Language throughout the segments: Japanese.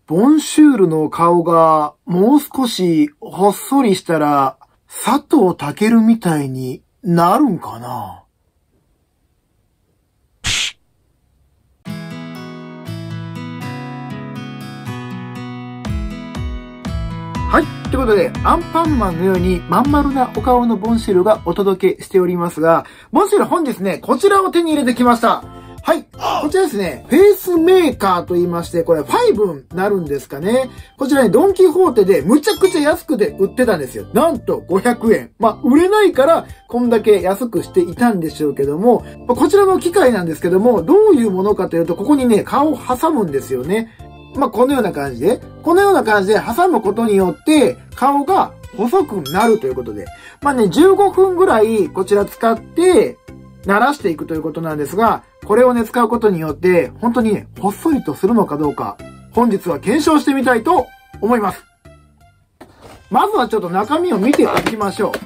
ボンシュールの顔がもう少しほっそりしたら佐藤健みたいになるんかな。はい。ということで、アンパンマンのようにまん丸なお顔のボンシュールがお届けしておりますが、ボンシュール本日ね、こちらを手に入れてきました。はい。こちらですね、フェイスメーカーと言いまして、これ5になるんですかね。こちらにドンキホーテでむちゃくちゃ安くで売ってたんですよ。なんと500円。売れないからこんだけ安くしていたんでしょうけども、こちらの機械なんですけども、どういうものかというと、ここにね、顔を挟むんですよね。このような感じで挟むことによって、顔が細くなるということで。15分ぐらいこちら使って、慣らしていくということなんですが、これをね、使うことによって、本当にね、ほっそりとするのかどうか、本日は検証してみたいと思います。まずはちょっと中身を見ていきましょ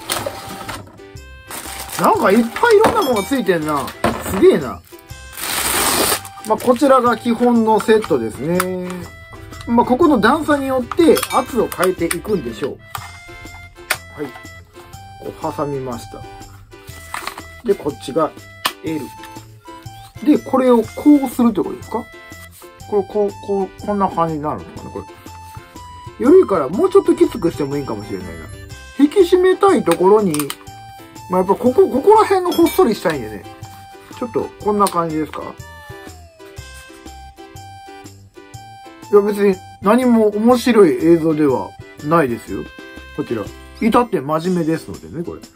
う。なんかいっぱいいろんなものがついてんな。すげえな。こちらが基本のセットですね。ここの段差によって圧を変えていくんでしょう。はい。こう挟みました。で、こっちが L。で、これをこうするってことですか？こんな感じになるのかなこれ。緩いからもうちょっときつくしてもいいかもしれないな。引き締めたいところに、やっぱここら辺がほっそりしたいんでね。ちょっと、こんな感じですか？いや別に何も面白い映像ではないですよ。こちら。至って真面目ですのでね、これ。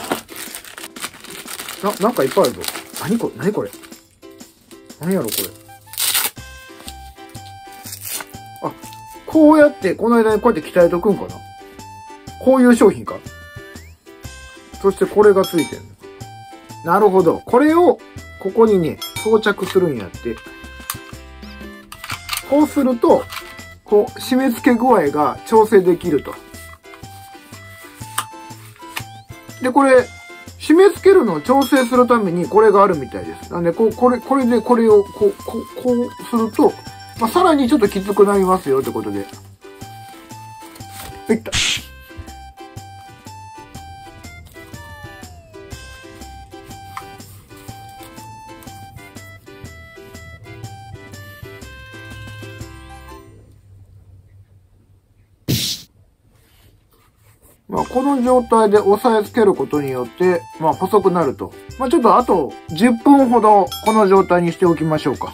なんかいっぱいあるぞ。何これ何やろこれ。こうやって、この間にこうやって鍛えとくんかな。こういう商品か。そしてこれがついてる。なるほど。これを、ここにね、装着するんやって。こうすると、締め付け具合が調整できると。で、これ、締め付けるのを調整するためにこれがあるみたいです。なんで、これでこれをこうすると、さらにちょっときつくなりますよってことで。いった。この状態で押さえつけることによって、細くなると。ちょっとあと10分ほどこの状態にしておきましょうか。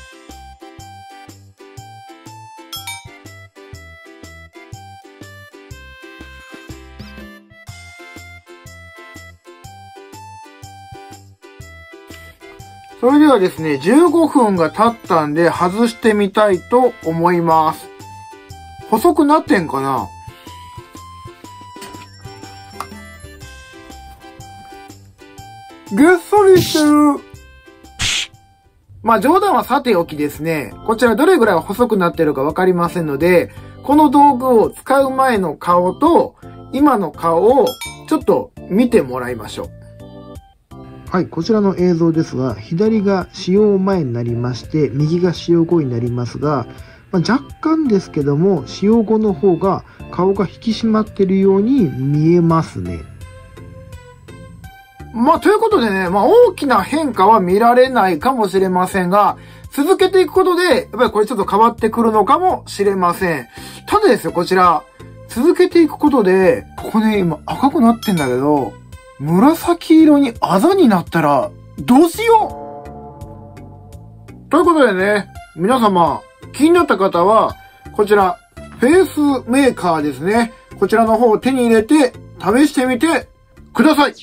それではですね、15分が経ったんで外してみたいと思います。細くなってんかな？ぐっそりしてる。冗談はさておきですね。こちらどれぐらい細くなってるかわかりませんので、この道具を使う前の顔と今の顔をちょっと見てもらいましょう。はい、こちらの映像ですが、左が使用前になりまして、右が使用後になりますが、若干ですけども、使用後の方が顔が引き締まってるように見えますね。ということでね、大きな変化は見られないかもしれませんが、続けていくことで、やっぱりこれちょっと変わってくるのかもしれません。ただですよ、こちら、続けていくことで、ここね、今赤くなってんだけど、紫色にあざになったら、どうしようということでね、皆様、気になった方は、こちら、フェイスメーカーですね。こちらの方を手に入れて、試してみてください。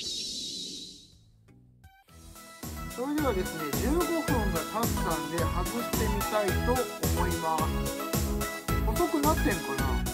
それではですね、15分が経ったんで外してみたいと思います。細くなってんかな？